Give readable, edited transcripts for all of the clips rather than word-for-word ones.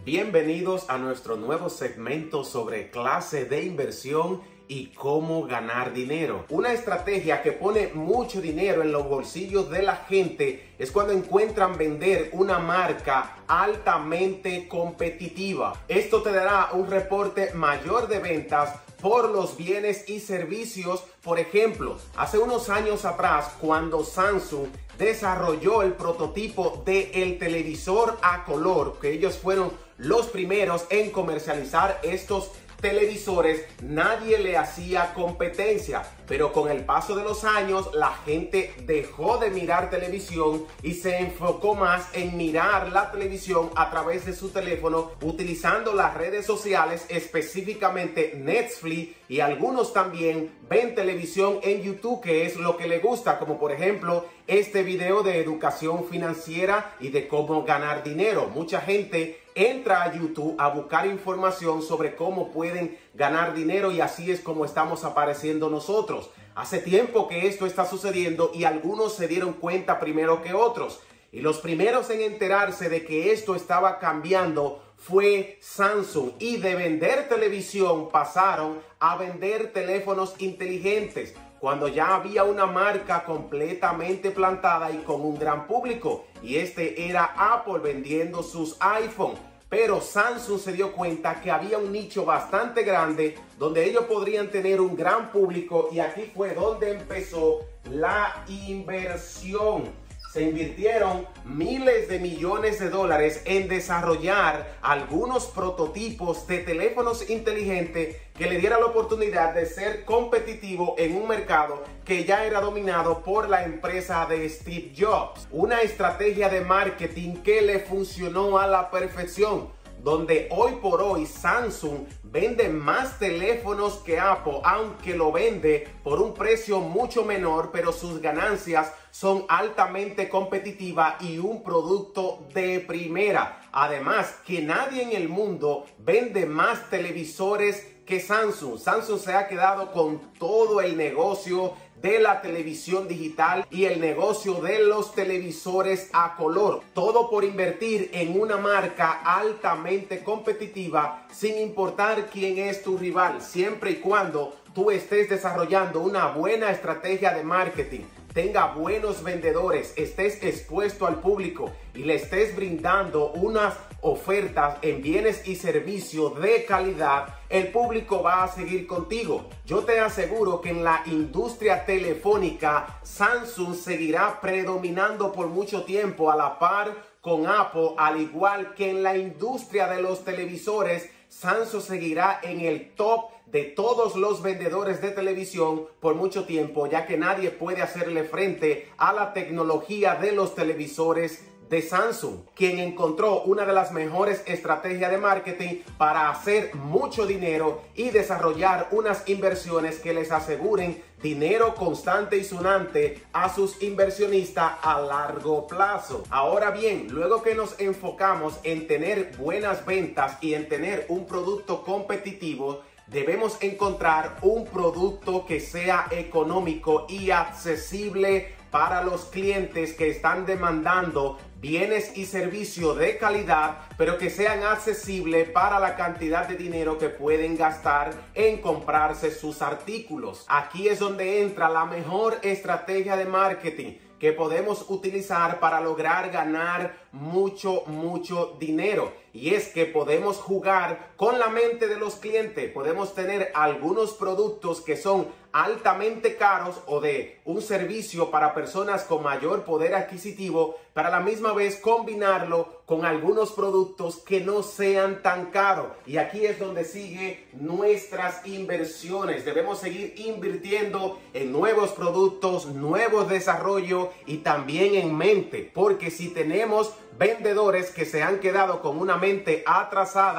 Bienvenidos a nuestro nuevo segmento sobre clase de inversión y cómo ganar dinero. Una estrategia que pone mucho dinero en los bolsillos de la gente es cuando encuentran vender una marca altamente competitiva. Esto te dará un reporte mayor de ventas por los bienes y servicios. Por ejemplo, hace unos años atrás, cuando Samsung desarrolló el prototipo del televisor a color, que ellos fueron los primeros en comercializar estos televisores, nadie le hacía competencia. Pero con el paso de los años, la gente dejó de mirar televisión y se enfocó más en mirar la televisión a través de su teléfono, utilizando las redes sociales, específicamente Netflix, y algunos también ven televisión en YouTube, que es lo que le gusta, como por ejemplo este video de educación financiera y de cómo ganar dinero. Mucha gente entra a YouTube a buscar información sobre cómo pueden ganar dinero, y así es como estamos apareciendo nosotros. Hace tiempo que esto está sucediendo y algunos se dieron cuenta primero que otros. Y los primeros en enterarse de que esto estaba cambiando fue Samsung, y de vender televisión pasaron a vender teléfonos inteligentes, cuando ya había una marca completamente plantada y con un gran público, y este era Apple vendiendo sus iPhone. Pero Samsung se dio cuenta que había un nicho bastante grande donde ellos podrían tener un gran público, y aquí fue donde empezó la inversión. Se invirtieron miles de millones de dólares en desarrollar algunos prototipos de teléfonos inteligentes que le dieran la oportunidad de ser competitivo en un mercado que ya era dominado por la empresa de Steve Jobs. Una estrategia de marketing que le funcionó a la perfección, donde hoy por hoy Samsung vende más teléfonos que Apple, aunque lo vende por un precio mucho menor, pero sus ganancias son altamente competitivas y un producto de primera. Además, que nadie en el mundo vende más televisores que Samsung. Samsung se ha quedado con todo el negocio de la televisión digital y el negocio de los televisores a color. Todo por invertir en una marca altamente competitiva, sin importar quién es tu rival, siempre y cuando tú estés desarrollando una buena estrategia de marketing, tenga buenos vendedores, estés expuesto al público y le estés brindando unas ofertas en bienes y servicios de calidad, el público va a seguir contigo. Yo te aseguro que en la industria telefónica, Samsung seguirá predominando por mucho tiempo a la par con Apple, al igual que en la industria de los televisores. Samsung seguirá en el top de todos los vendedores de televisión por mucho tiempo, ya que nadie puede hacerle frente a la tecnología de los televisores de Samsung, quien encontró una de las mejores estrategias de marketing para hacer mucho dinero y desarrollar unas inversiones que les aseguren dinero constante y sonante a sus inversionistas a largo plazo. Ahora bien, luego que nos enfocamos en tener buenas ventas y en tener un producto competitivo, debemos encontrar un producto que sea económico y accesible para los clientes que están demandando bienes y servicios de calidad, pero que sean accesibles para la cantidad de dinero que pueden gastar en comprarse sus artículos. Aquí es donde entra la mejor estrategia de marketing que podemos utilizar para lograr ganar mucho dinero. Y es que podemos jugar con la mente de los clientes. Podemos tener algunos productos que son altamente caros o de un servicio para personas con mayor poder adquisitivo, para la misma vez combinarlo con algunos productos que no sean tan caros. Y aquí es donde sigue nuestras inversiones. Debemos seguir invirtiendo en nuevos productos, nuevos desarrollos y también en mente, porque si tenemos vendedores que se han quedado con una mente atrasada,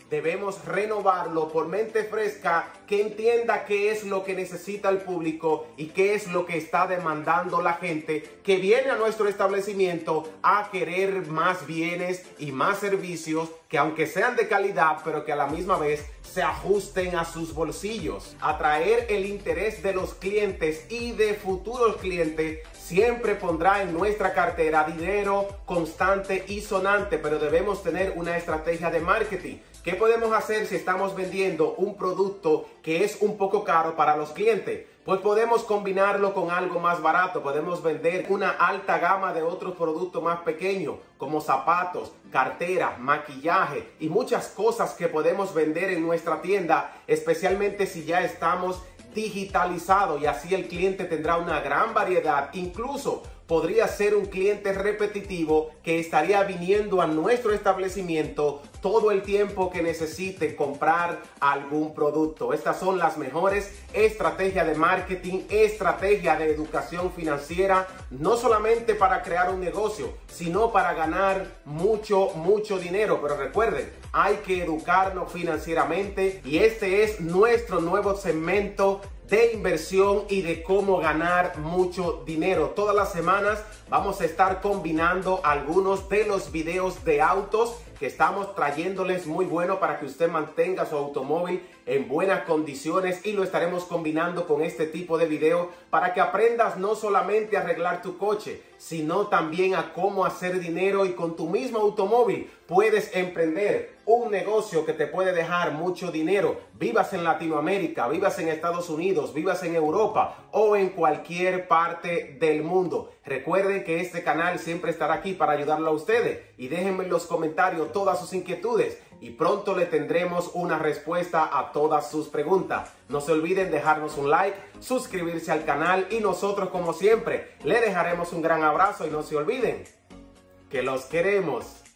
debemos renovarlo por mente fresca, que entienda qué es lo que necesita el público y qué es lo que está demandando la gente que viene a nuestro establecimiento a querer más bienes y más servicios que aunque sean de calidad, pero que a la misma vez se ajusten a sus bolsillos. Atraer el interés de los clientes y de futuros clientes siempre pondrá en nuestra cartera dinero constante y sonante, pero debemos tener una estrategia de marketing. ¿Qué podemos hacer si estamos vendiendo un producto que es un poco caro para los clientes? Pues podemos combinarlo con algo más barato. Podemos vender una alta gama de otros productos más pequeños, como zapatos, carteras, maquillaje y muchas cosas que podemos vender en nuestra tienda, especialmente si ya estamos digitalizados, y así el cliente tendrá una gran variedad. Incluso podría ser un cliente repetitivo que estaría viniendo a nuestro establecimiento todo el tiempo que necesite comprar algún producto. Estas son las mejores estrategias de marketing, estrategias de educación financiera, no solamente para crear un negocio, sino para ganar mucho dinero. Pero recuerden, hay que educarnos financieramente, y este es nuestro nuevo segmento de inversión y de cómo ganar mucho dinero. Todas las semanas vamos a estar combinando algunos de los videos de autos que estamos trayéndoles, muy bueno para que usted mantenga su automóvil en buenas condiciones, y lo estaremos combinando con este tipo de video para que aprendas no solamente a arreglar tu coche, sino también a cómo hacer dinero, y con tu mismo automóvil puedes emprender un negocio que te puede dejar mucho dinero. Vivas en Latinoamérica, vivas en Estados Unidos, vivas en Europa o en cualquier parte del mundo. Recuerden que este canal siempre estará aquí para ayudarlo a ustedes, y déjenme en los comentarios todas sus inquietudes y pronto le tendremos una respuesta a todas sus preguntas. No se olviden dejarnos un like, suscribirse al canal, y nosotros, como siempre, le dejaremos un gran abrazo, y no se olviden que los queremos.